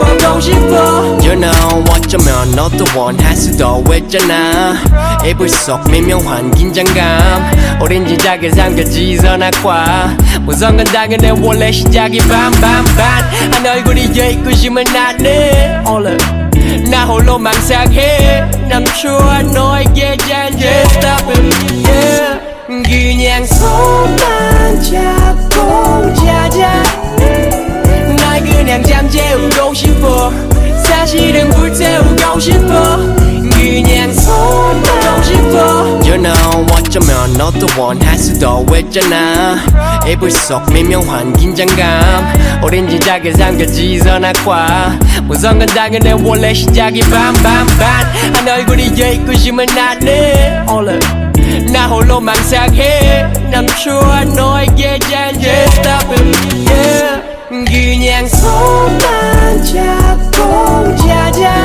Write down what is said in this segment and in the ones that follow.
보고 싶어. You know 어쩌면 너도 원할 수도 있잖아. 이불 속 미묘한 긴장감 오렌지 작에 잠겨지 선악과 무서운 건 당연해 원래 시작이 반반반 한 얼굴이 여의구심은 나네 얼른 나 홀로 망상해 남초와 너에게 잔재 Stop it yeah. 그냥 손만 잡고 자자 날 그냥 잠재우고 싶어 사실은 불태우고 싶어 그냥 손만 싶어 You know 어쩌면 너도 원할 수도 있잖아 이불 속 미묘한 긴장감 오렌지 작에 잠겨지 선악과 무서운 건 당연해 원래 시작이 반반반 한 얼굴이 여의구심은 나네 얼른 나 홀로 망상해 남초와 너에게 잔재 Stop it yeah. 그냥 손만 잡고 자자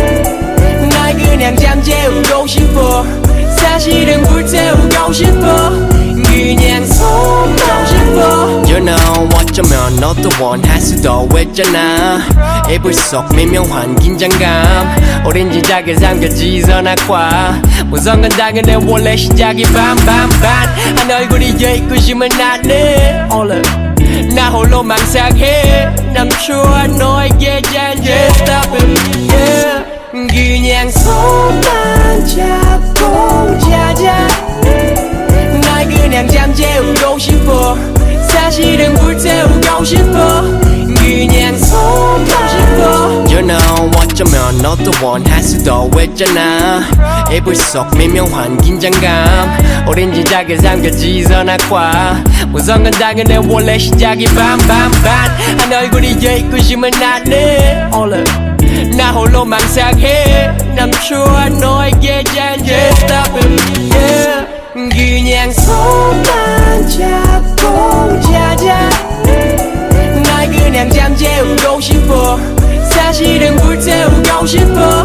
날 그냥 잠재우고 싶어 사실은 불태우고 싶어 그냥 손만 싶어 You know 어쩌면 너도 원할 수도 있잖아 이불 속 미묘한 긴장감 오렌지 작에 잠겨지 선악과 무서운 건 당연해 원래 시작이 반반반 한 얼굴이 여의구심은 나네 얼른 나 홀로 망상해 남초와 너에게 잔재 Stop it yeah. 그냥 손만 잡고 자자 날 그냥 잠재우고 싶어 사실은 불태우고 싶어 그냥 손만 싶어 You know 어쩌면 너도 원할 수도 있잖아 이불 속 미묘한 긴장감 오렌지 작에 잠겨지 선악과 무서운 건 당연해 원래 시작이 반반반 한 얼굴이 여의구심은 나네 얼른 나 홀로 망상해 남초와 너에게 잔재 Stop it yeah. 그냥 손만 잡고 자자 날 그냥 잠재우고 싶어 사실은 불태우고 싶어